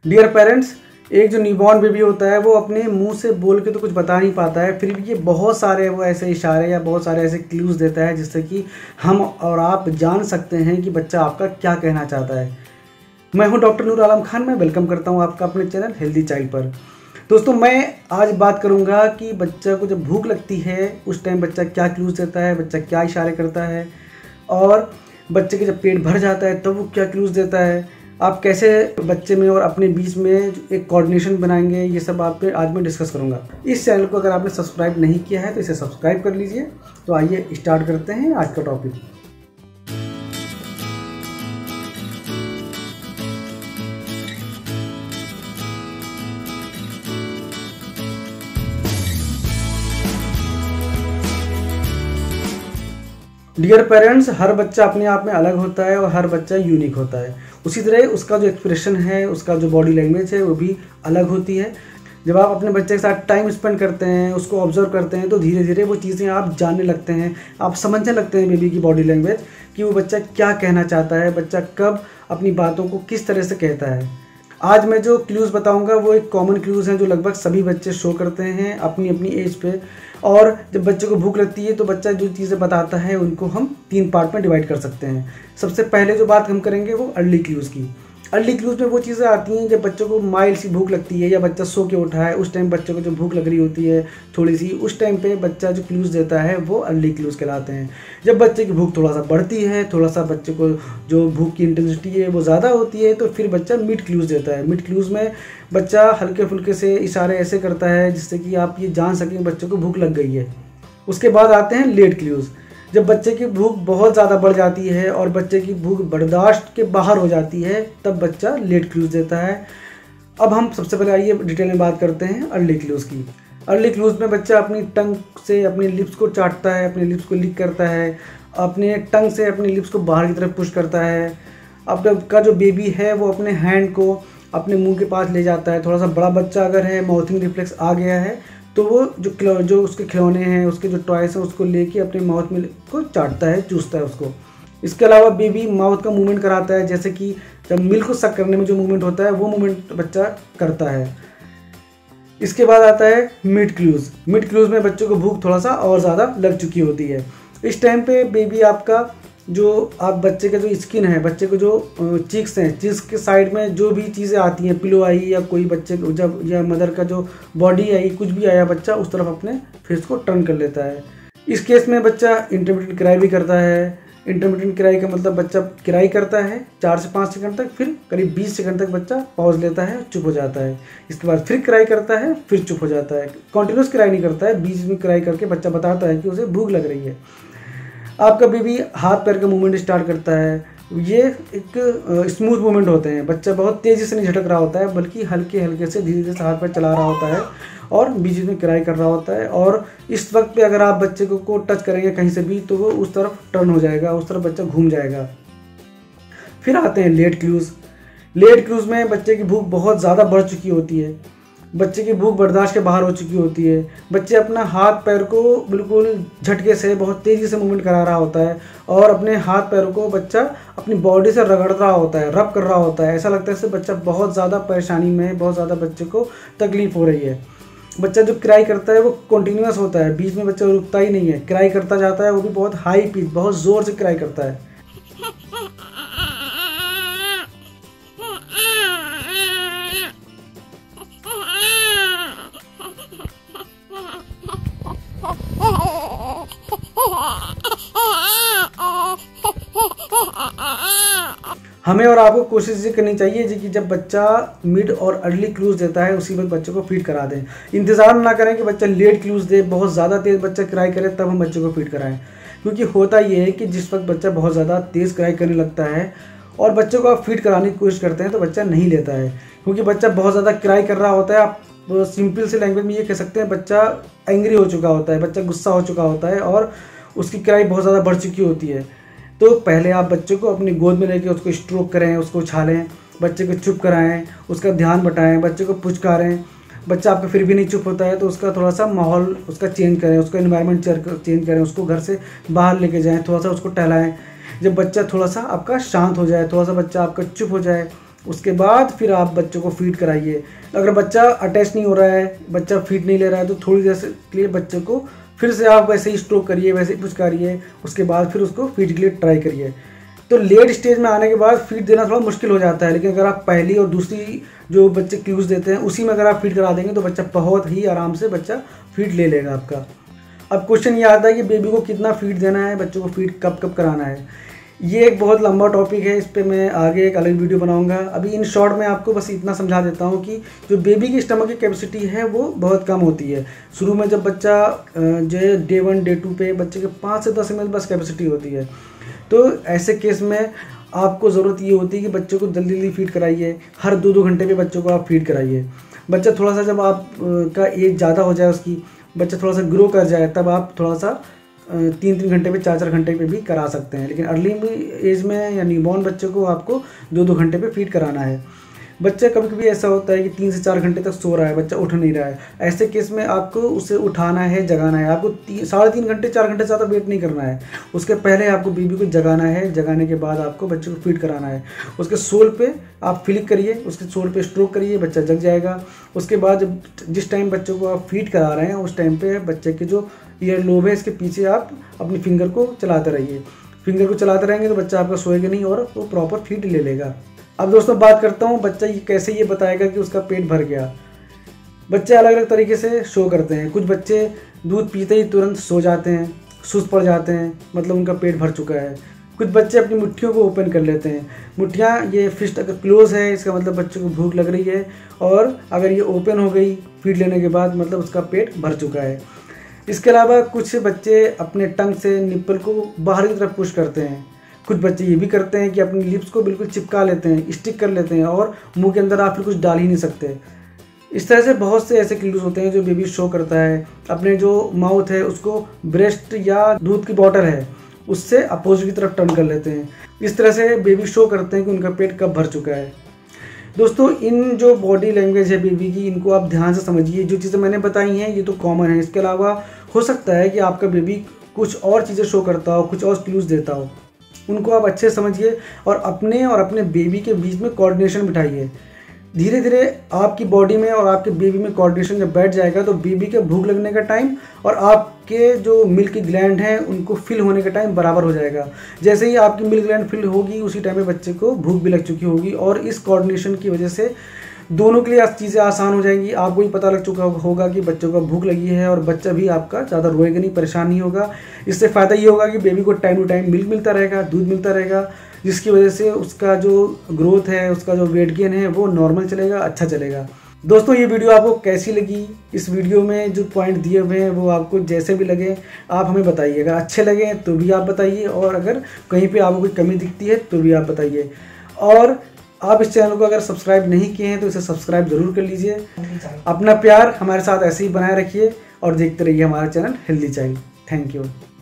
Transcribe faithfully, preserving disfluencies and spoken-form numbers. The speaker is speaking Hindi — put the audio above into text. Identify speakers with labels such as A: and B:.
A: डियर पेरेंट्स, एक जो न्यूबॉर्न बेबी होता है वो अपने मुंह से बोल के तो कुछ बता नहीं पाता है, फिर भी ये बहुत सारे वो ऐसे इशारे या बहुत सारे ऐसे क्लूज़ देता है जिससे कि हम और आप जान सकते हैं कि बच्चा आपका क्या कहना चाहता है। मैं हूं डॉक्टर नूर आलम खान। मैं वेलकम करता हूं आपका अपने चैनल हेल्दी चाइल्ड पर। दोस्तों, मैं आज बात करूंगा कि बच्चा को जब भूख लगती है उस टाइम बच्चा क्या क्लूज़ देता है, बच्चा क्या इशारे करता है, और बच्चे के जब पेट भर जाता है तब वो क्या क्लूज़ देता है। आप कैसे बच्चे में और अपने बीच में एक कोऑर्डिनेशन बनाएंगे, ये सब आप पे आज मैं डिस्कस करूंगा। इस चैनल को अगर आपने सब्सक्राइब नहीं किया है तो इसे सब्सक्राइब कर लीजिए। तो आइए स्टार्ट करते हैं आज का टॉपिक। डियर पेरेंट्स, हर बच्चा अपने आप में अलग होता है और हर बच्चा यूनिक होता है। उसी तरह उसका जो एक्सप्रेशन है, उसका जो बॉडी लैंग्वेज है वो भी अलग होती है। जब आप अपने बच्चे के साथ टाइम स्पेंड करते हैं, उसको ऑब्जर्व करते हैं, तो धीरे धीरे वो चीज़ें आप जानने लगते हैं, आप समझने लगते हैं बेबी की बॉडी लैंग्वेज कि वो बच्चा क्या कहना चाहता है, बच्चा कब अपनी बातों को किस तरह से कहता है। आज मैं जो क्लूज़ बताऊंगा वो एक कॉमन क्लूज़ हैं जो लगभग सभी बच्चे शो करते हैं अपनी अपनी एज पे। और जब बच्चे को भूख लगती है तो बच्चा जो चीज़ें बताता है उनको हम तीन पार्ट में डिवाइड कर सकते हैं। सबसे पहले जो बात हम करेंगे वो अर्ली क्लूज़ की। अर्ली क्लूज़ में वो चीज़ें आती हैं जब बच्चों को माइल्ड सी भूख लगती है या बच्चा सो के उठा है, उस टाइम बच्चों को जो भूख लग रही होती है थोड़ी सी, उस टाइम पे बच्चा जो क्लूज़ देता है वो अर्ली क्लूज़ कहलाते हैं। जब बच्चे की भूख थोड़ा सा बढ़ती है, थोड़ा सा बच्चे को जो भूख की इंटेंसिटी है वो ज़्यादा होती है, तो फिर बच्चा मिड क्लूज़ देता है। मिड क्लूज़ में बच्चा हल्के फुल्के से इशारे ऐसे करता है जिससे कि आप ये जान सकें बच्चे को भूख लग गई है। उसके बाद आते हैं लेट क्लूज़। जब बच्चे की भूख बहुत ज़्यादा बढ़ जाती है और बच्चे की भूख बर्दाश्त के बाहर हो जाती है तब बच्चा लेट क्लूज़ देता है। अब हम सबसे पहले आइए डिटेल में बात करते हैं अर्ली क्लूज़ की। अर्ली क्लूज़ में बच्चा अपनी टंग से अपने लिप्स को चाटता है, अपने लिप्स को लिक करता है, अपने टंग से अपने लिप्स को बाहर की तरफ पुश करता है। अब का जो बेबी है वो अपने हैंड को अपने मुँह के पास ले जाता है। थोड़ा सा बड़ा बच्चा अगर है, माउथिंग रिफ्लेक्स आ गया है, तो वो जो जो उसके खिलौने हैं, उसके जो टॉयस हैं, उसको लेके अपने माउथ में को चाटता है, चूसता है उसको। इसके अलावा बेबी माउथ का मूवमेंट कराता है, जैसे कि जब मिल्क को सक करने में जो मूवमेंट होता है वो मूवमेंट बच्चा करता है। इसके बाद आता है मिड क्लूज़। मिड क्लूज़ में बच्चों को भूख थोड़ा सा और ज़्यादा लग चुकी होती है। इस टाइम पे बेबी आपका जो आप बच्चे का जो स्किन है, बच्चे को जो चीक्स हैं, चीक्स के साइड में जो भी चीज़ें आती हैं, पिलो आई या कोई बच्चे को जब या मदर का जो बॉडी आई, कुछ भी आया, बच्चा उस तरफ अपने फेस को टर्न कर लेता है। इस केस में बच्चा इंटरमिटेंट क्राई भी करता है। इंटरमिटेंट क्राई का मतलब बच्चा क्राई करता है चार से पाँच सेकंड तक, फिर करीब बीस सेकंड तक बच्चा पॉज लेता है, चुप हो जाता है। इसके बाद फिर क्राई करता है, फिर चुप हो जाता है। कॉन्टिन्यूस क्राई नहीं करता है, बीच में क्राई करके बच्चा बताता है कि उसे भूख लग रही है। आपका बेबी हाथ पैर का मूवमेंट स्टार्ट करता है। ये एक स्मूथ मूवमेंट होते हैं, बच्चा बहुत तेज़ी से नहीं झटक रहा होता है, बल्कि हल्के हल्के से धीरे धीरे से हाथ पैर चला रहा होता है और बीच में क्राई कर रहा होता है। और इस वक्त पे अगर आप बच्चे को, को टच करेंगे कहीं से भी तो वो उस तरफ टर्न हो जाएगा, उस तरफ बच्चा घूम जाएगा। फिर आते हैं लेट क्लूज़। लेट क्लूज़ में बच्चे की भूख बहुत ज़्यादा बढ़ चुकी होती है, बच्चे की भूख बर्दाश्त के बाहर हो चुकी होती है। बच्चे अपना हाथ पैर को बिल्कुल झटके से बहुत तेज़ी से मूवमेंट करा रहा होता है और अपने हाथ पैरों को बच्चा अपनी बॉडी से रगड़ रहा होता है, रब कर रहा होता है। ऐसा लगता है जैसे बच्चा बहुत ज़्यादा परेशानी में है, बहुत ज़्यादा बच्चे को तकलीफ़ हो रही है। बच्चा जो क्राई करता है वो कंटिन्यूस होता है, बीच में बच्चा रुकता ही नहीं है, क्राई करता जाता है, वो भी बहुत हाई पिच, बहुत ज़ोर से क्राई करता है। हमें और आपको कोशिश ये करनी चाहिए जी कि जब बच्चा मिड और अर्ली क्लूज़ देता है उसी वक्त बच्चे को फीड करा दें। इंतज़ार ना करें कि बच्चा लेट क्लूज़ दे, बहुत ज़्यादा तेज़ बच्चा क्राई करे तब हम बच्चे को फीड कराएं। क्योंकि होता ये है कि जिस वक्त बच्चा बहुत ज़्यादा तेज़ क्राई करने लगता है और बच्चे को आप फीड कराने की कोशिश करते हैं तो बच्चा नहीं लेता है, क्योंकि बच्चा बहुत ज़्यादा क्राई कर रहा होता है। आप सिंपल से लैंग्वेज में ये कह सकते हैं बच्चा एंग्री हो चुका होता है, बच्चा गुस्सा हो चुका होता है और उसकी क्राई बहुत ज़्यादा बढ़ चुकी होती है। तो पहले आप बच्चे को अपनी गोद में लेके उसको स्ट्रोक करें, उसको उछालें, बच्चे को चुप कराएं, उसका ध्यान बटाएं, बच्चे को पुचकारें। बच्चा आपका फिर भी नहीं चुप होता है तो उसका थोड़ा सा माहौल उसका चेंज करें, उसका एनवायरनमेंट चेंज करें, उसको घर से बाहर लेके जाएं, थोड़ा सा उसको टहलाएं। जब बच्चा थोड़ा सा आपका शांत हो जाए, थोड़ा सा बच्चा आपका चुप हो जाए, उसके बाद फिर आप बच्चों को फीड कराइए। अगर बच्चा अटैच नहीं हो रहा है, बच्चा फीड नहीं ले रहा है, तो थोड़ी देर के लिए बच्चे को फिर से आप वैसे ही स्ट्रोक करिए, वैसे ही पुचकारिए, उसके बाद फिर उसको फीड के लिए ट्राई करिए। तो लेट स्टेज में आने के बाद फीड देना थोड़ा मुश्किल हो जाता है, लेकिन अगर आप पहली और दूसरी जो बच्चे क्लूज देते हैं उसी में अगर आप फीड करा देंगे तो बच्चा बहुत ही आराम से बच्चा फीड ले लेगा आपका। अब क्वेश्चन ये आता है कि बेबी को कितना फीड देना है, बच्चों को फीड कब कब कराना है। ये एक बहुत लंबा टॉपिक है, इस पर मैं आगे एक अलग वीडियो बनाऊंगा। अभी इन शॉर्ट में आपको बस इतना समझा देता हूँ कि जो बेबी की स्टमक की कैपेसिटी है वो बहुत कम होती है। शुरू में जब बच्चा जो है डे वन डे टू पे बच्चे के पाँच से दस एम एल बस कैपेसिटी होती है, तो ऐसे केस में आपको ज़रूरत ये होती है कि बच्चों को जल्दी जल्दी फीड कराइए। हर दो दो घंटे पे बच्चों को आप फीड कराइए। बच्चा थोड़ा सा जब आप का एज ज़्यादा हो जाए, उसकी बच्चा थोड़ा सा ग्रो कर जाए, तब आप थोड़ा सा तीन तीन घंटे पे चार चार घंटे पे भी करा सकते हैं। लेकिन अर्ली एज में या न्यूबॉर्न बच्चे को आपको दो दो घंटे पे फीड कराना है। बच्चा कभी कभी ऐसा होता है कि तीन से चार घंटे तक सो रहा है, बच्चा उठ नहीं रहा है। ऐसे केस में आपको उसे उठाना है, जगाना है। आपको ती, साढ़े तीन घंटे चार घंटे से ज़्यादा वेट नहीं करना है। उसके पहले आपको बेबी को जगाना है, जगाने के बाद आपको बच्चे को फीड कराना है। उसके सोल पे आप फ्लिक करिए, उसके सोल पे स्ट्रोक करिए, बच्चा जग जाएगा। उसके बाद जब जिस टाइम बच्चों को आप फीड करा रहे हैं उस टाइम पे बच्चे के जो ईयर लोब है इसके पीछे आप अपनी फिंगर को चलाते रहिए। फिंगर को चलाते रहेंगे तो बच्चा आपका सोएगा नहीं और वो प्रॉपर फीड ले लेगा। अब दोस्तों बात करता हूँ बच्चा ये कैसे ये बताएगा कि उसका पेट भर गया। बच्चे अलग अलग तरीके से शो करते हैं। कुछ बच्चे दूध पीते ही तुरंत सो जाते हैं, सुस्त पड़ जाते हैं, मतलब उनका पेट भर चुका है। कुछ बच्चे अपनी मुट्ठियों को ओपन कर लेते हैं। मुट्ठियाँ ये फिस्ट अगर क्लोज है इसका मतलब बच्चे को भूख लग रही है, और अगर ये ओपन हो गई फीड लेने के बाद मतलब उसका पेट भर चुका है। इसके अलावा कुछ बच्चे अपने टंग से निप्पल को बाहर की तरफ पुश करते हैं। कुछ बच्चे ये भी करते हैं कि अपनी लिप्स को बिल्कुल चिपका लेते हैं, स्टिक कर लेते हैं, और मुंह के अंदर आप फिर कुछ डाल ही नहीं सकते। इस तरह से बहुत से ऐसे क्लूज होते हैं जो बेबी शो करता है। अपने जो माउथ है उसको ब्रेस्ट या दूध की बॉटल है उससे अपोजिट की तरफ टर्न कर लेते हैं। इस तरह से बेबी शो करते हैं कि उनका पेट कब भर चुका है। दोस्तों इन जो बॉडी लैंग्वेज है बेबी की, इनको आप ध्यान से समझिए। जो चीज़ें मैंने बताई हैं ये तो कॉमन है। इसके अलावा हो सकता है कि आपका बेबी कुछ और चीज़ें शो करता हो, कुछ और क्लूज देता हो, उनको आप अच्छे समझिए और अपने और अपने बेबी के बीच में कोऑर्डिनेशन बिठाइए। धीरे धीरे आपकी बॉडी में और आपके बेबी में कोऑर्डिनेशन जब बैठ जाएगा तो बेबी के भूख लगने का टाइम और आपके जो मिल्क की ग्लैंड हैं उनको फिल होने का टाइम बराबर हो जाएगा। जैसे ही आपकी मिल्क ग्लैंड फिल होगी उसी टाइम में बच्चे को भूख भी लग चुकी होगी, और इस कोऑर्डिनेशन की वजह से दोनों के लिए चीज़ें आसान हो जाएंगी। आपको भी पता लग चुका होगा कि बच्चों को भूख लगी है, और बच्चा भी आपका ज़्यादा रोएगा नहीं, परेशान नहीं होगा। इससे फ़ायदा ये होगा कि बेबी को टाइम टू टाइम मिल्क मिलता रहेगा, दूध मिलता रहेगा, जिसकी वजह से उसका जो ग्रोथ है, उसका जो वेट गेन है वो नॉर्मल चलेगा, अच्छा चलेगा। दोस्तों ये वीडियो आपको कैसी लगी? इस वीडियो में जो पॉइंट दिए हुए हैं वो आपको जैसे भी लगे आप हमें बताइए। अगर अच्छे लगे तो भी आप बताइए, और अगर कहीं पे आपको कोई कमी दिखती है तो भी आप बताइए। और आप इस चैनल को अगर सब्सक्राइब नहीं किए हैं तो इसे सब्सक्राइब जरूर कर लीजिए। अपना प्यार हमारे साथ ऐसे ही बनाए रखिए और देखते रहिए हमारा channel healthy child. Thank you.